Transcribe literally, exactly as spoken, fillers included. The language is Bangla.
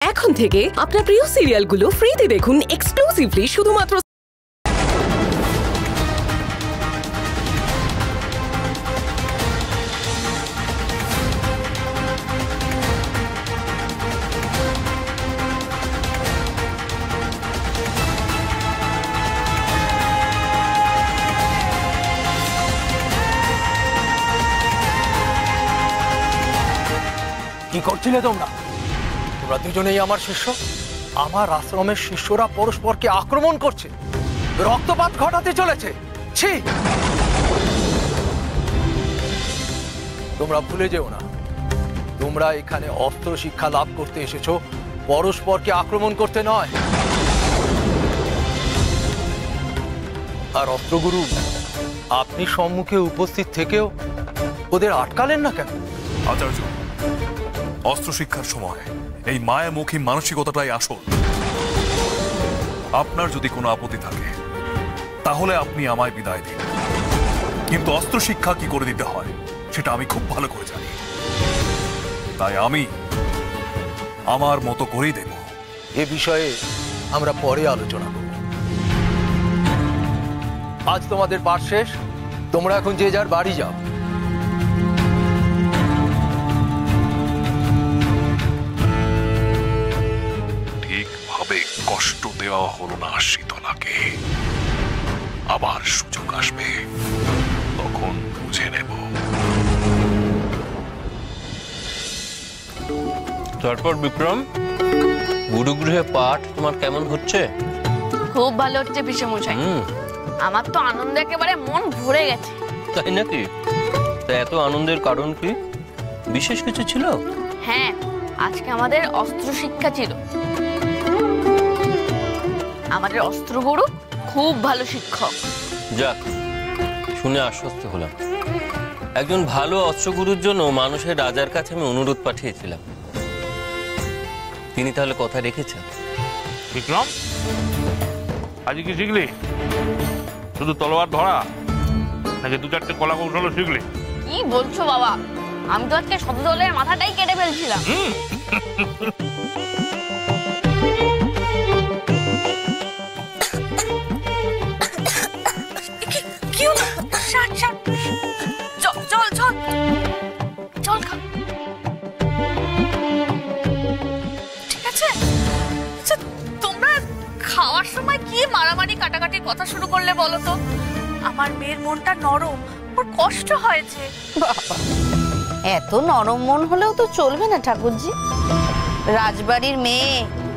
এখন থেকে আপনার প্রিয় সিরিয়ালগুলো ফ্রিতে দেখুন এক্সক্লুসিভলি শুধুমাত্র কি করছিলে তোমরা? তোমরা দুজনেই আমার শিষ্য। আমার আশ্রমের শিষ্যরা পরস্পরকে আক্রমণ করছে, রক্তপাত ঘটাতে চলেছে। ছি! তোমরা ভুলে যেও না, তোমরা এখানে অস্ত্র শিক্ষা লাভ করতে এসেছো, পরস্পরকে আক্রমণ করতে নয়। আর অস্ত্রগুরু, আপনি সম্মুখে উপস্থিত থেকেও ওদের আটকালেন না কেন? আচার্য, অস্ত্র শিক্ষার সময় এই মায়ামুখী মানসিকতাটাই আসল। আপনার যদি কোনো আপত্তি থাকে তাহলে আপনি আমায় বিদায় দিন, কিন্তু অস্ত্র শিক্ষা কি করে দিতে হয় সেটা আমি খুব ভালো করে জানি। তাই আমি আমার মতো করেই দেব। এ বিষয়ে আমরা পরে আলোচনা করব। আজ তোমাদের পাঠ শেষ, তোমরা এখন যে যার বাড়ি যাও। কষ্ট দেওয়া হলো না শীতলাকে, আবার সুযোগ আসবে, তখন বুঝে নেব। তারপর বিক্রম, গুরুগৃহে পাঠ তোমার কেমন হচ্ছে? খুব ভালো হচ্ছে পিসেমশাই। আমার তো আনন্দে একেবারে মন ভরে গেছে। তাই নাকি? তা এত আনন্দের কারণ কি? বিশেষ কিছু ছিল? হ্যাঁ, আজকে আমাদের অস্ত্র শিক্ষা ছিল। আমাদের অস্ত্রগুরু খুব ভালো শিক্ষক। যাক, শুনে আশ্বস্ত হলাম। একজন ভালো অস্ত্রগুরুর জন্য মানুষের রাজার কাছে আমি অনুরোধ পাঠিয়েছিলাম, তিনি তাহলে কথা রেখেছেন। বিক্রম, আজ কি শিখলি? শুধু তলোয়ার ধরা নাকি দু চারটে কলা কৌশল শিখলি? কি বলছো বাবা, আমি তো আজকে শব্দদলের মাথাটাই কেটে ফেলছিলাম। মারামারি কাটাকাটির কথা শুরু করলে বলো তো? আমার মেয়ের মনটা নরম, ওর কষ্ট হয়েছে। এত নরম মন হলেও তো চলবে না ঠাকুরজি। রাজবাড়ির মেয়ে,